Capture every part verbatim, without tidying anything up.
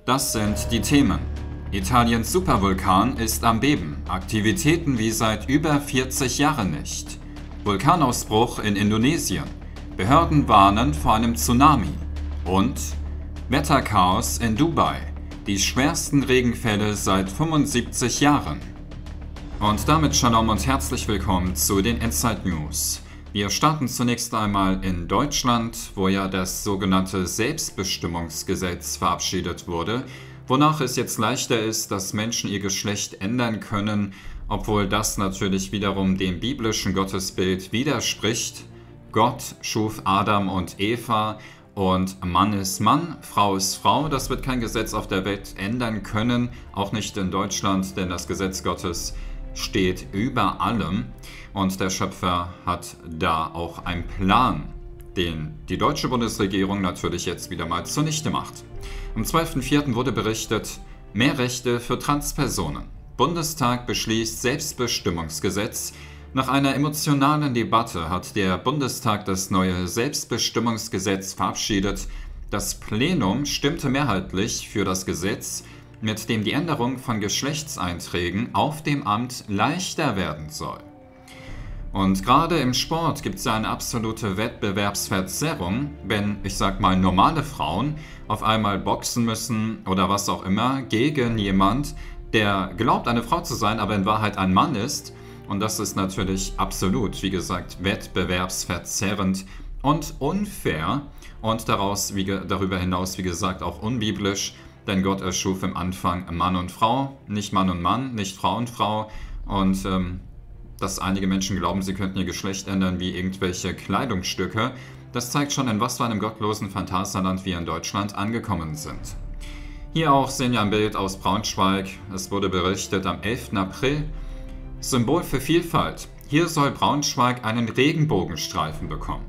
Das sind die Themen. Italiens Supervulkan ist am Beben, Aktivitäten wie seit über vierzig Jahren nicht. Vulkanausbruch in Indonesien, Behörden warnen vor einem Tsunami. Und Wetterchaos in Dubai, die schwersten Regenfälle seit fünfundsiebzig Jahren. Und damit Shalom und herzlich willkommen zu den Inside News. Wir starten zunächst einmal in Deutschland, wo ja das sogenannte Selbstbestimmungsgesetz verabschiedet wurde, wonach es jetzt leichter ist, dass Menschen ihr Geschlecht ändern können, obwohl das natürlich wiederum dem biblischen Gottesbild widerspricht. Gott schuf Adam und Eva und Mann ist Mann, Frau ist Frau. Das wird kein Gesetz auf der Welt ändern können, auch nicht in Deutschland, denn das Gesetz Gottes steht über allem und der Schöpfer hat da auch einen Plan, den die deutsche Bundesregierung natürlich jetzt wieder mal zunichte macht. Am zwölften vierten wurde berichtet, mehr Rechte für Transpersonen. Bundestag beschließt Selbstbestimmungsgesetz. Nach einer emotionalen Debatte hat der Bundestag das neue Selbstbestimmungsgesetz verabschiedet. Das Plenum stimmte mehrheitlich für das Gesetz, mit dem die Änderung von Geschlechtseinträgen auf dem Amt leichter werden soll. Und gerade im Sport gibt es ja eine absolute Wettbewerbsverzerrung, wenn, ich sag mal, normale Frauen auf einmal boxen müssen oder was auch immer gegen jemand, der glaubt, eine Frau zu sein, aber in Wahrheit ein Mann ist. Und das ist natürlich absolut, wie gesagt, wettbewerbsverzerrend und unfair und daraus, wie, darüber hinaus, wie gesagt, auch unbiblisch. Denn Gott erschuf im Anfang Mann und Frau, nicht Mann und Mann, nicht Frau und Frau. Und ähm, dass einige Menschen glauben, sie könnten ihr Geschlecht ändern wie irgendwelche Kleidungsstücke, das zeigt schon, in was für einem gottlosen Phantasialand wir in Deutschland angekommen sind. Hier auch sehen wir ein Bild aus Braunschweig. Es wurde berichtet am elften April. Symbol für Vielfalt. Hier soll Braunschweig einen Regenbogenstreifen bekommen.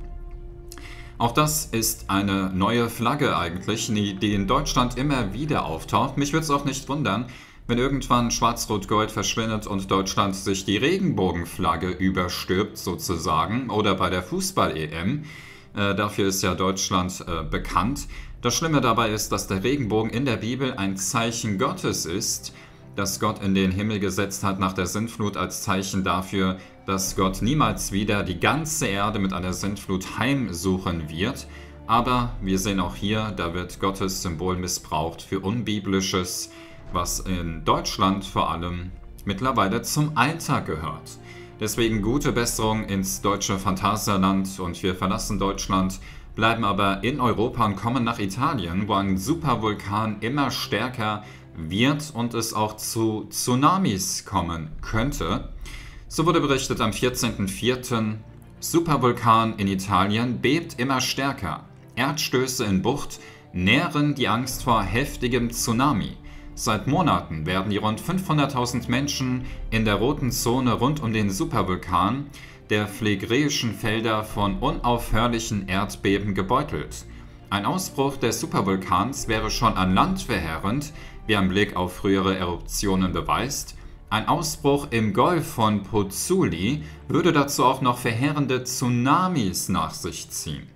Auch das ist eine neue Flagge eigentlich, die in Deutschland immer wieder auftaucht. Mich würde es auch nicht wundern, wenn irgendwann Schwarz-Rot-Gold verschwindet und Deutschland sich die Regenbogenflagge überstirbt sozusagen. Oder bei der Fußball-E M. Äh, dafür ist ja Deutschland äh, bekannt. Das Schlimme dabei ist, dass der Regenbogen in der Bibel ein Zeichen Gottes ist, das Gott in den Himmel gesetzt hat nach der Sintflut als Zeichen dafür, dass Gott niemals wieder die ganze Erde mit einer Sintflut heimsuchen wird. Aber wir sehen auch hier, da wird Gottes Symbol missbraucht für Unbiblisches, was in Deutschland vor allem mittlerweile zum Alltag gehört. Deswegen gute Besserung ins deutsche Phantasialand und wir verlassen Deutschland, bleiben aber in Europa und kommen nach Italien, wo ein Supervulkan immer stärker wird und es auch zu Tsunamis kommen könnte. So wurde berichtet am vierzehnten vierten Supervulkan in Italien bebt immer stärker. Erdstöße in Bucht nähren die Angst vor heftigem Tsunami. Seit Monaten werden die rund fünfhunderttausend Menschen in der roten Zone rund um den Supervulkan der Phlegräischen Felder von unaufhörlichen Erdbeben gebeutelt. Ein Ausbruch des Supervulkans wäre schon an Land verheerend, wie ein Blick auf frühere Eruptionen beweist. Ein Ausbruch im Golf von Pozzuoli würde dazu auch noch verheerende Tsunamis nach sich ziehen.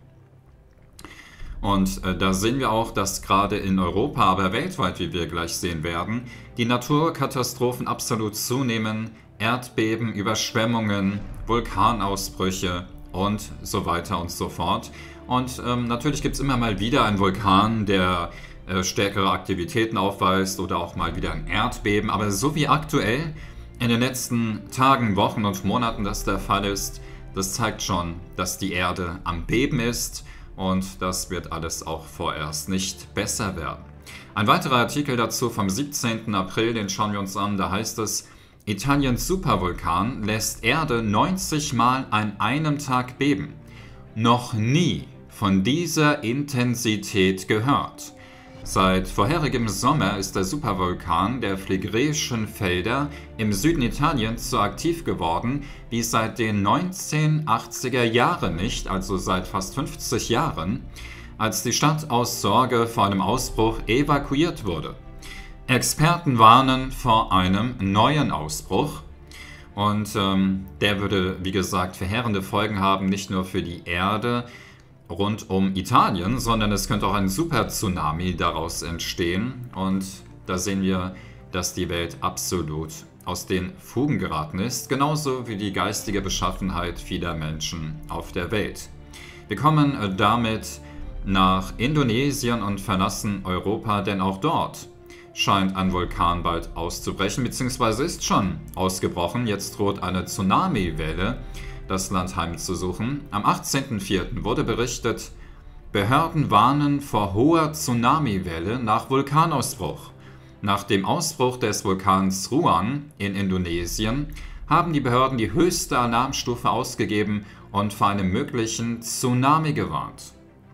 Und äh, da sehen wir auch, dass gerade in Europa, aber weltweit, wie wir gleich sehen werden, die Naturkatastrophen absolut zunehmen. Erdbeben, Überschwemmungen, Vulkanausbrüche und so weiter und so fort. Und ähm, natürlich gibt es immer mal wieder einen Vulkan, der äh, stärkere Aktivitäten aufweist oder auch mal wieder ein Erdbeben. Aber so wie aktuell in den letzten Tagen, Wochen und Monaten das der Fall ist, das zeigt schon, dass die Erde am Beben ist. Und das wird alles auch vorerst nicht besser werden. Ein weiterer Artikel dazu vom siebzehnten April, den schauen wir uns an, da heißt es, Italiens Supervulkan lässt Erde neunzig Mal an einem Tag beben. Noch nie von dieser Intensität gehört. Seit vorherigem Sommer ist der Supervulkan der Phlegräischen Felder im Süden Italiens so aktiv geworden wie seit den neunzehnhundertachtziger Jahren nicht, also seit fast fünfzig Jahren, als die Stadt aus Sorge vor einem Ausbruch evakuiert wurde. Experten warnen vor einem neuen Ausbruch und ähm, der würde, wie gesagt, verheerende Folgen haben, nicht nur für die Erde, rund um Italien, sondern es könnte auch ein Super-Tsunami daraus entstehen. Und da sehen wir, dass die Welt absolut aus den Fugen geraten ist, genauso wie die geistige Beschaffenheit vieler Menschen auf der Welt. Wir kommen damit nach Indonesien und verlassen Europa, denn auch dort scheint ein Vulkan bald auszubrechen, beziehungsweise ist schon ausgebrochen. Jetzt droht eine Tsunamiwelle das Land heimzusuchen. Am achtzehnten vierten wurde berichtet, Behörden warnen vor hoher Tsunamiwelle nach Vulkanausbruch. Nach dem Ausbruch des Vulkans Ruang in Indonesien haben die Behörden die höchste Alarmstufe ausgegeben und vor einem möglichen Tsunami gewarnt.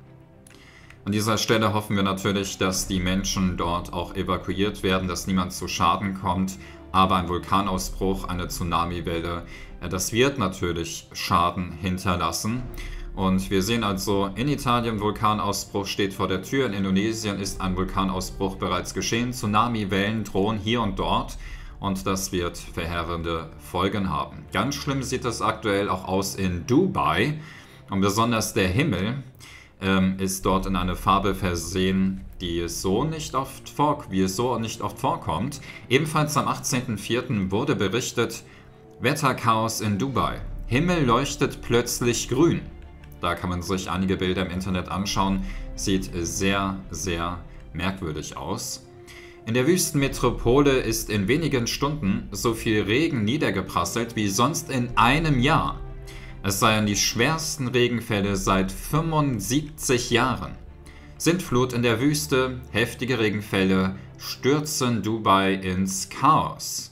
An dieser Stelle hoffen wir natürlich, dass die Menschen dort auch evakuiert werden, dass niemand zu Schaden kommt. Aber ein Vulkanausbruch, eine Tsunamiwelle, das wird natürlich Schaden hinterlassen. Und wir sehen also, in Italien Vulkanausbruch steht vor der Tür, in Indonesien ist ein Vulkanausbruch bereits geschehen. Tsunamiwellen drohen hier und dort und das wird verheerende Folgen haben. Ganz schlimm sieht es aktuell auch aus in Dubai und besonders der Himmel ähm, ist dort in eine Farbe versehen, die es so nicht oft vor, wie es so nicht oft vorkommt. Ebenfalls am achtzehnten vierten wurde berichtet, Wetterchaos in Dubai. Himmel leuchtet plötzlich grün. Da kann man sich einige Bilder im Internet anschauen. Sieht sehr, sehr merkwürdig aus. In der Wüstenmetropole ist in wenigen Stunden so viel Regen niedergeprasselt wie sonst in einem Jahr. Es seien die schwersten Regenfälle seit fünfundsiebzig Jahren. Sintflut in der Wüste, heftige Regenfälle stürzen Dubai ins Chaos.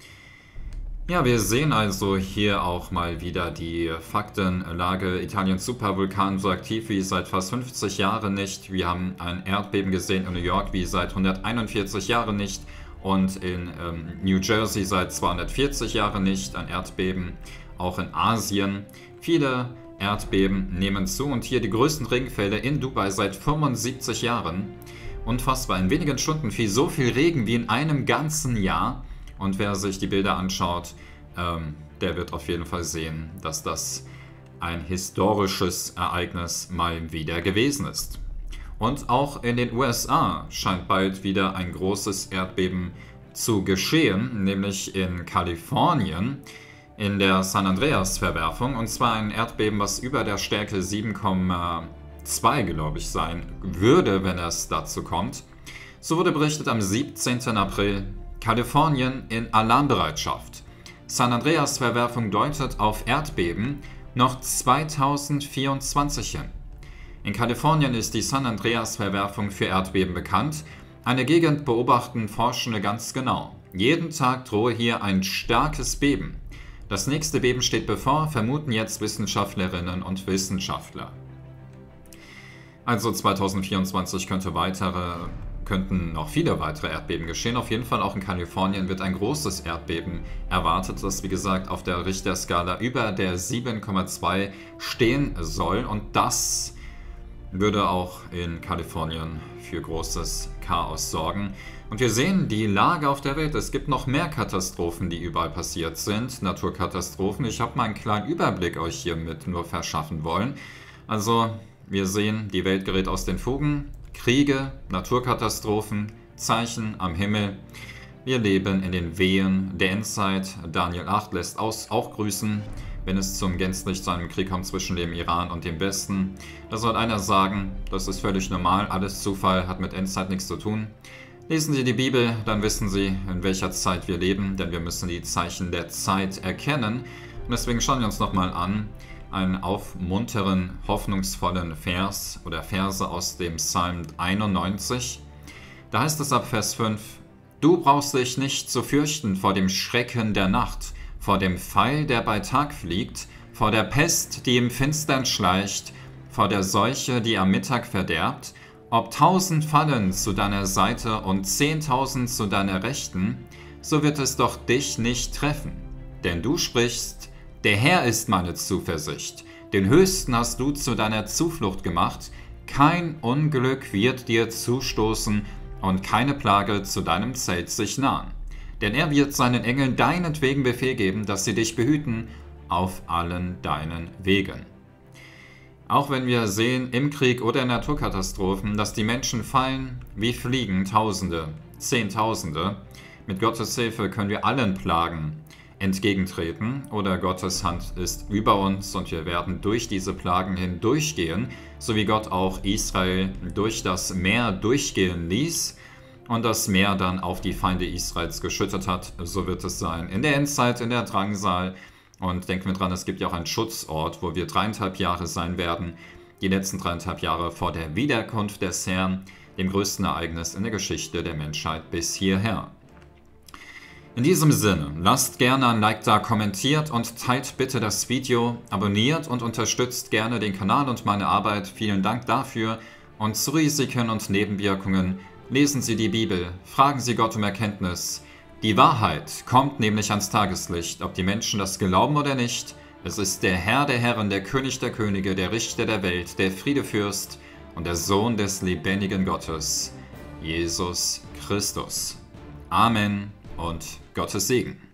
Ja, wir sehen also hier auch mal wieder die Faktenlage. Italiens Supervulkan so aktiv wie seit fast fünfzig Jahren nicht. Wir haben ein Erdbeben gesehen in New York wie seit hunderteinundvierzig Jahren nicht. Und in ähm, New Jersey seit zweihundertvierzig Jahren nicht. Ein Erdbeben auch in Asien. Viele Erdbeben nehmen zu und hier die größten Regenfälle in Dubai seit fünfundsiebzig Jahren. Unfassbar, in wenigen Stunden fiel so viel Regen wie in einem ganzen Jahr. Und wer sich die Bilder anschaut, ähm, der wird auf jeden Fall sehen, dass das ein historisches Ereignis mal wieder gewesen ist. Und auch in den U S A scheint bald wieder ein großes Erdbeben zu geschehen, nämlich in Kalifornien in der San Andreas-Verwerfung. Und zwar ein Erdbeben, was über der Stärke sieben Komma zwei, glaube ich, sein würde, wenn es dazu kommt. So wurde berichtet am siebzehnten April, Kalifornien in Alarmbereitschaft. San Andreas-Verwerfung deutet auf Erdbeben noch zweitausendvierundzwanzig hin. In Kalifornien ist die San Andreas-Verwerfung für Erdbeben bekannt. Eine Gegend beobachten Forschende ganz genau. Jeden Tag drohe hier ein starkes Beben. Das nächste Beben steht bevor, vermuten jetzt Wissenschaftlerinnen und Wissenschaftler. Also zweitausendvierundzwanzig könnte weitere könnten noch viele weitere Erdbeben geschehen. Auf jeden Fall auch in Kalifornien wird ein großes Erdbeben erwartet, das wie gesagt auf der Richterskala über der sieben Komma zwei stehen soll. Und das würde auch in Kalifornien für großes Chaos sorgen. Und wir sehen die Lage auf der Welt. Es gibt noch mehr Katastrophen, die überall passiert sind. Naturkatastrophen. Ich habe mal einen kleinen Überblick euch hiermit nur verschaffen wollen. Also wir sehen, die Welt gerät aus den Fugen. Kriege, Naturkatastrophen, Zeichen am Himmel. Wir leben in den Wehen der Endzeit. Daniel acht lässt aus, auch grüßen, wenn es zum gänzlich zu einem Krieg kommt zwischen dem Iran und dem Westen. Da soll einer sagen, das ist völlig normal, alles Zufall, hat mit Endzeit nichts zu tun. Lesen Sie die Bibel, dann wissen Sie, in welcher Zeit wir leben, denn wir müssen die Zeichen der Zeit erkennen. Und deswegen schauen wir uns nochmal an, einen aufmunteren, hoffnungsvollen Vers oder Verse aus dem Psalm einundneunzig. Da heißt es ab Vers fünf, Du brauchst dich nicht zu fürchten vor dem Schrecken der Nacht, vor dem Pfeil, der bei Tag fliegt, vor der Pest, die im Finstern schleicht, vor der Seuche, die am Mittag verderbt. Ob tausend fallen zu deiner Seite und zehntausend zu deiner Rechten, so wird es doch dich nicht treffen. Denn du sprichst, der Herr ist meine Zuversicht, den Höchsten hast du zu deiner Zuflucht gemacht, kein Unglück wird dir zustoßen und keine Plage zu deinem Zelt sich nahen. Denn er wird seinen Engeln deinetwegen Befehl geben, dass sie dich behüten auf allen deinen Wegen. Auch wenn wir sehen im Krieg oder in Naturkatastrophen, dass die Menschen fallen wie Fliegen, Tausende, Zehntausende, mit Gottes Hilfe können wir allen Plagen entgegentreten oder Gottes Hand ist über uns und wir werden durch diese Plagen hindurchgehen, so wie Gott auch Israel durch das Meer durchgehen ließ und das Meer dann auf die Feinde Israels geschüttet hat. So wird es sein in der Endzeit, in der Drangsal. Und denken wir dran, es gibt ja auch einen Schutzort, wo wir dreieinhalb Jahre sein werden, die letzten dreieinhalb Jahre vor der Wiederkunft des Herrn, dem größten Ereignis in der Geschichte der Menschheit bis hierher. In diesem Sinne, lasst gerne ein Like da, kommentiert und teilt bitte das Video, abonniert und unterstützt gerne den Kanal und meine Arbeit. Vielen Dank dafür. Und zu Risiken und Nebenwirkungen lesen Sie die Bibel, fragen Sie Gott um Erkenntnis. Die Wahrheit kommt nämlich ans Tageslicht, ob die Menschen das glauben oder nicht. Es ist der Herr der Herren, der König der Könige, der Richter der Welt, der Friedefürst und der Sohn des lebendigen Gottes, Jesus Christus. Amen und Gottes Segen.